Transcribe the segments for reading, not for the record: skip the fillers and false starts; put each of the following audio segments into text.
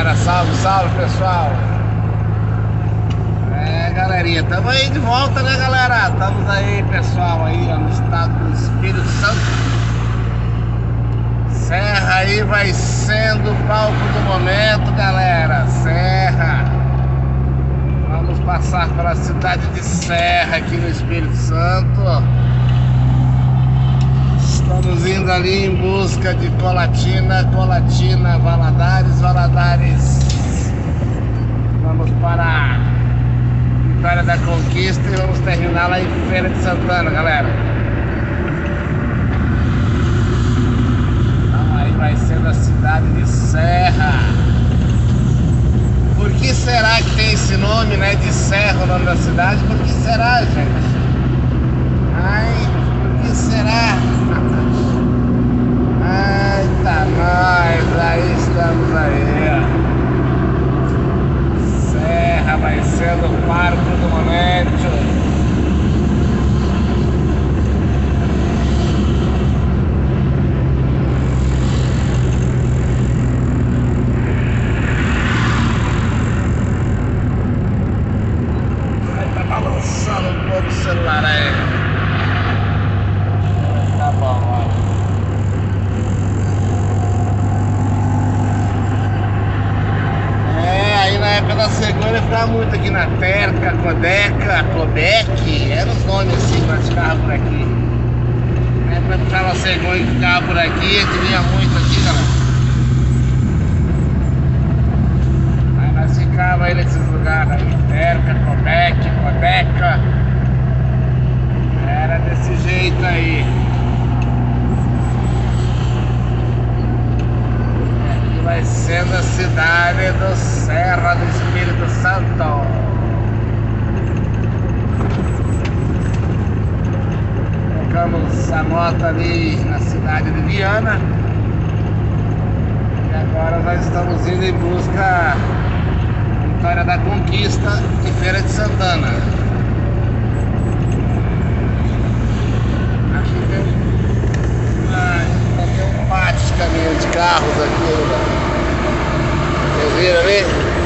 galera, salve, salve pessoal. Galerinha, estamos aí de volta, né galera? Estamos aí pessoal, aí ó, no estado do Espírito Santo. Serra aí vai sendo o palco do momento, galera. Serra. Vamos passar pela cidade de Serra aqui no Espírito Santo. Estamos indo ali em busca de Colatina, Valadares. Vamos para Vitória da Conquista e vamos terminar lá em Feira de Santana, galera. Então aí vai sendo a cidade de Serra. Por que será que tem esse nome, né, de Serra, o nome da cidade? Por que será, gente? Ai, por que será? Eita, nós, aí estamos aí, ó. Serra vai sendo o parque do momento. Tá balançando um pouco o celular aí. Tá bom, ó. Da segunda eu ficava muito aqui na Terca, Codeca, Codec, eram os nomes assim que nós ficávamos por aqui. Na época que ficava segunda e ficava por aqui, a gente vinha muito aqui, galera. Aí nós ficávamos aí nesses lugares aí, Terca, Codec, Codeca. Era desse jeito aí. Vai sendo a cidade do Serra do Espírito Santo. Colocamos a nota ali na cidade de Viana. E agora nós estamos indo em busca de Vitória da Conquista e Feira de Santana. Aqui tem um pátio de caminhão de carros aqui, né? Vocês viram ali?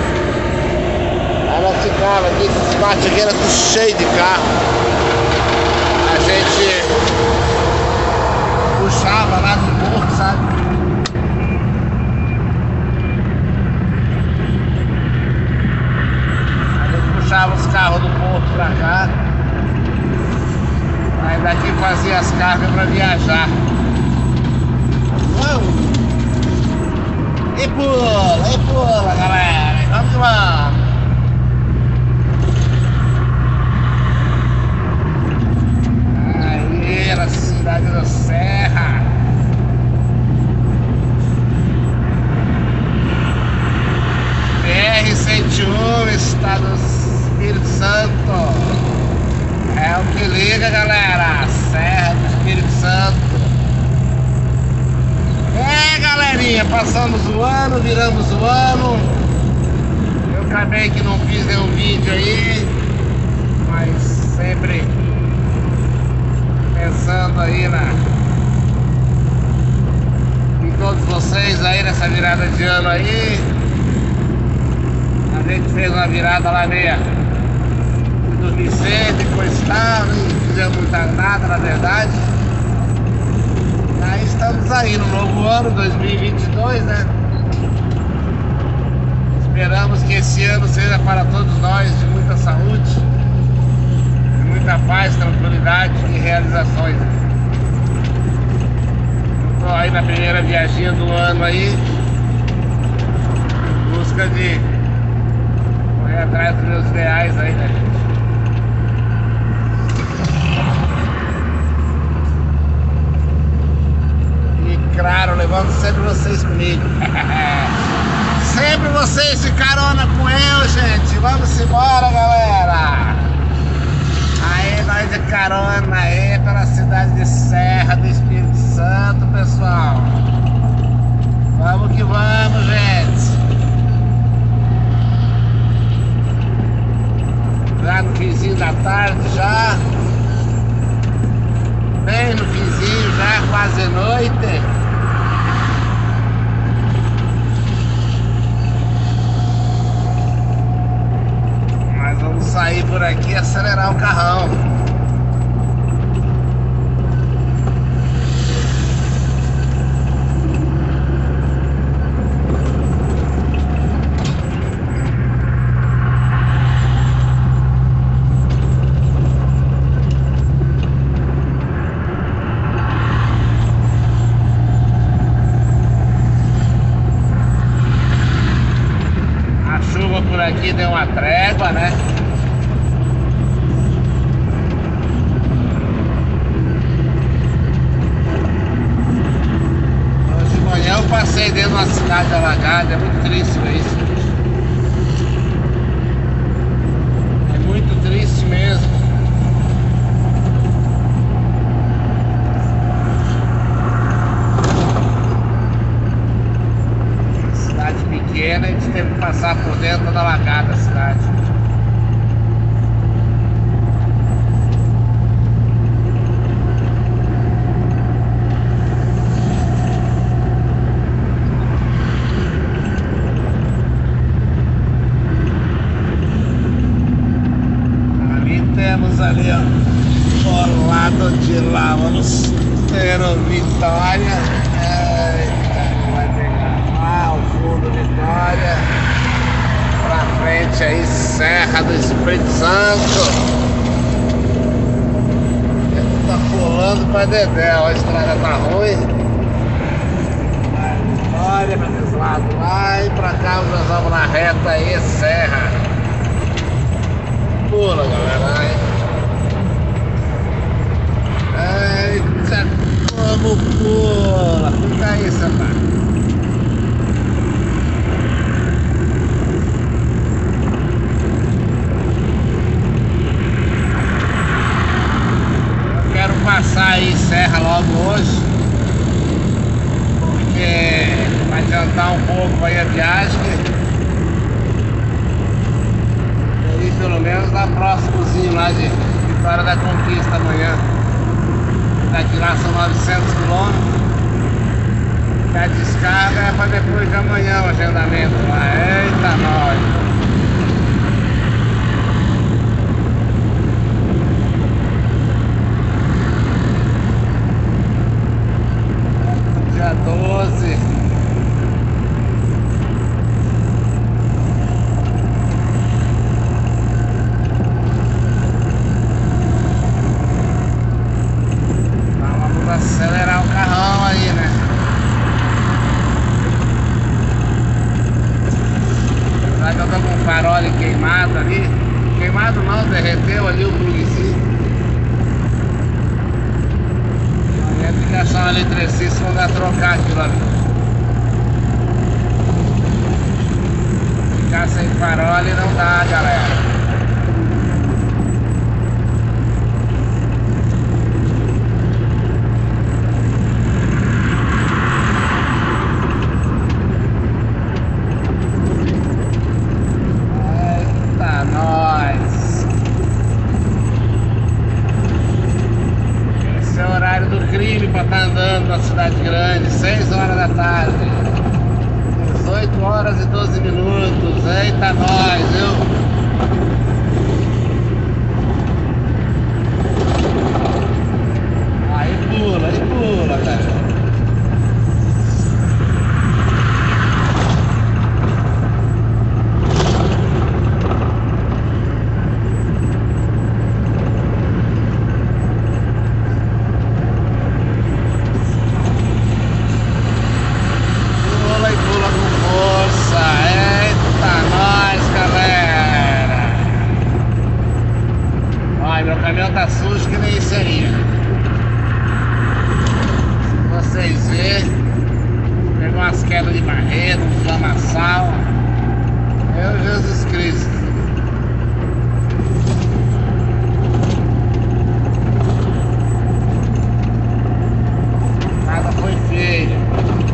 Aí nós ficava aqui, esse pátio aqui era tudo cheio de carro. A gente puxava lá do porto, sabe? A gente puxava os carros do porto pra cá. Aí daqui fazia as cargas pra viajar. E pula, galera. Vamos que vamos. Aí, na cidade do Serra. BR-101, estado do Espírito Santo. É o que liga, galera. Serra do Espírito Santo. Galerinha, passamos o ano, viramos o ano. Eu acabei que não fiz nenhum vídeo aí, mas sempre pensando aí em todos vocês aí nessa virada de ano aí. A gente fez uma virada lá meia de dormir cedo e coisa e tal, não fizemos muita nada na verdade. Aí estamos aí no novo ano, 2022, né? Esperamos que esse ano seja para todos nós de muita saúde, de muita paz, tranquilidade e realizações. Estou aí na primeira viagem do ano aí, em busca de correr atrás dos meus ideais aí, né, gente? Claro, levando sempre vocês comigo. Sempre vocês de carona com eu, gente. Vamos embora, galera. Aí, nós de carona aí pela cidade de Serra do Espírito Santo, pessoal. Vamos que vamos, gente. Já no finzinho da tarde, já. Bem no finzinho, já quase noite. por aqui e acelerar o carrão. Por aqui deu uma trégua, né? Hoje de manhã eu passei dentro de uma cidade alagada, é muito triste isso. É muito triste mesmo. Pequena, a gente teve que passar por dentro da alagada da cidade. Ali temos ali, ó, o lado de lá, vamos ter o Vitória. Vitória, pra frente aí, Serra do Espírito Santo. Tá pulando pra Dedéu, a estrada tá ruim. Vitória, pra esse lado lá, e pra cá nós vamos na reta aí, Serra. Pula, galera. Eita, como pula. Fica aí, Santa. Passar aí Serra logo hoje, porque vai adiantar um pouco aí a viagem, e aí pelo menos lá próximozinho lá de Vitória da Conquista amanhã. Daqui lá são 900 quilômetros, e a descarga é para depois de amanhã o agendamento lá. Eita nós! Dia 12. Então vamos acelerar o carrão aí, né? Apesar que eu tô com o farol queimado ali. Queimado não, derreteu ali o plugzinho. Tem que achar um eletricista mandar trocar aquilo ali. Ficar sem farol ali não dá, galera. Eita, nós! Esse é o horário do crime pra estar andando na cidade grande, 6 horas da tarde, 18 horas e 12 minutos, eita nós, viu? Aí pula, cara. Meu caminhão tá sujo que nem isso aí. Se vocês verem, pegou umas quedas de barreira, um lamaçal. Meu Jesus Cristo. Nada foi feio.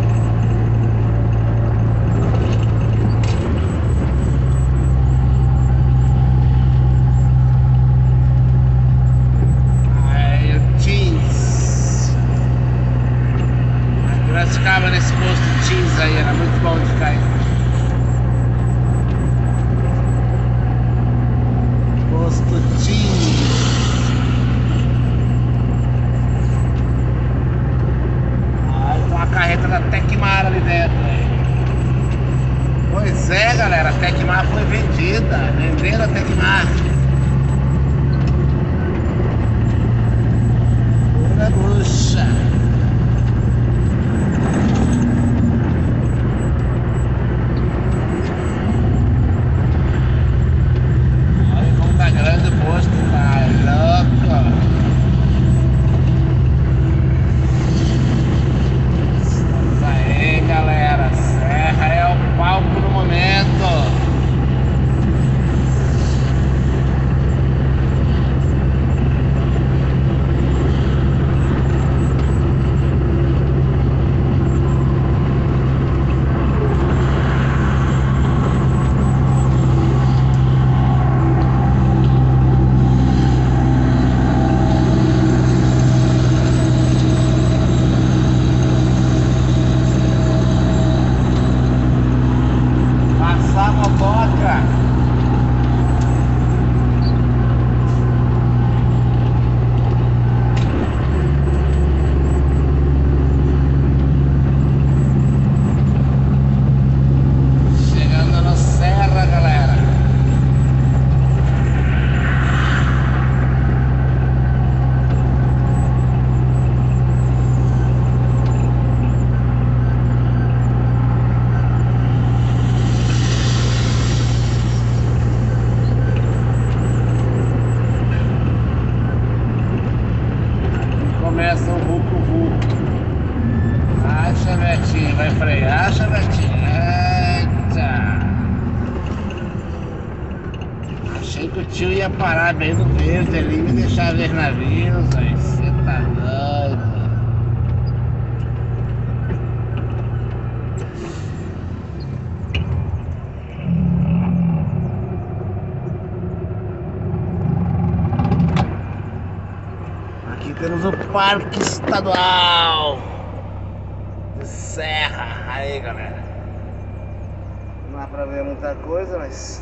Ficava nesse posto Teams aí, era muito bom de cair. Posto galera, a Tecmar foi vendida. Venderam a Tecmar. Pura bucha. Olha como tá grande o posto, tá louco. Estamos aí, galera. Serra é o palco no momento. Passar a motoca. Chegando no Serra, galera. Começa o vucu-vucu. Ai, Chevetinho, vai frear, Chevetinho. Eita. Achei que o tio ia parar bem no verde ali e me deixar ver navios, aí você tá doido. Aqui temos o Parque Estadual de Serra. Aí, galera. Não dá pra ver muita coisa, mas...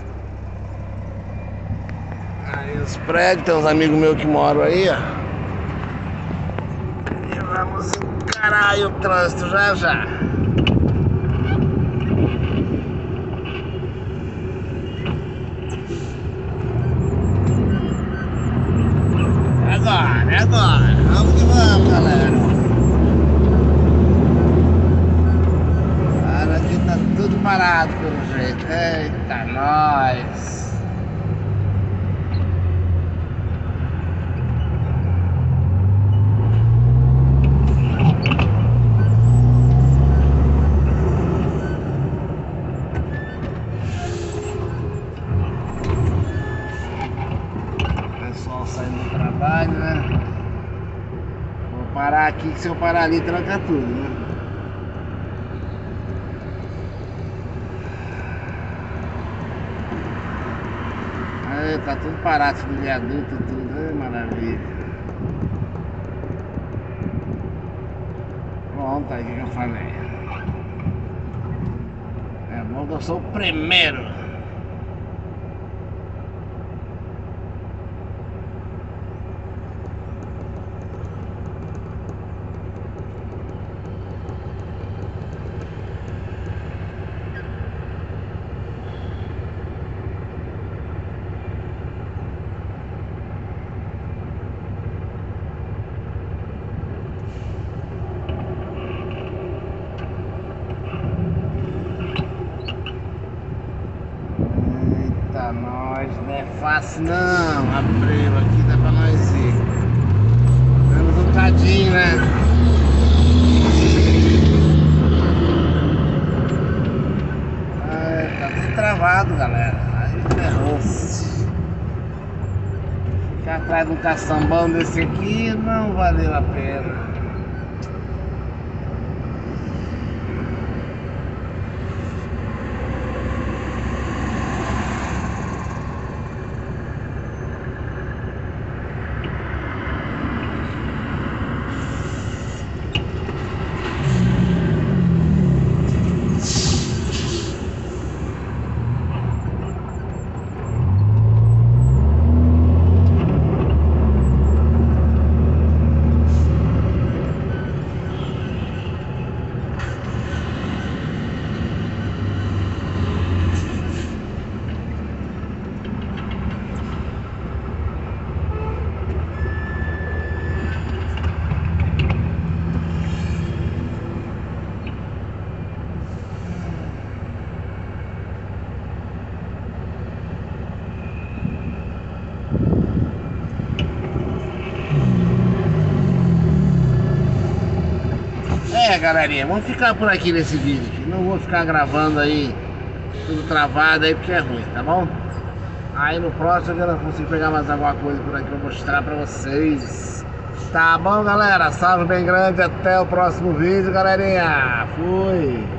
Aí os prédios, tem uns amigos meus que moram aí, ó. E vamos encarar aí o trânsito já já. É agora. Vamos que vamos, galera. Cara, aqui tá tudo parado pelo jeito. Eita, nós. Pessoal saindo do trabalho, né? Vou parar aqui, que se eu parar ali tranca tudo, né? Aí, tá tudo parado do viaduto, tudo, ai, maravilha. Pronto, aí que eu falei. É bom que eu sou o primeiro. Nós não é fácil não, abriu aqui, dá pra nós ir. Damos um cadinho, né? Ai, tá tudo travado, galera. Aí ferrou-se. Ficar atrás de um caçambão desse aqui não valeu a pena. galerinha, vamos ficar por aqui nesse vídeo aqui. Não vou ficar gravando aí tudo travado aí porque é ruim, tá bom? Aí no próximo eu não consigo pegar mais alguma coisa por aqui pra mostrar pra vocês. Tá bom, galera? Salve bem grande, até o próximo vídeo, galerinha. Fui!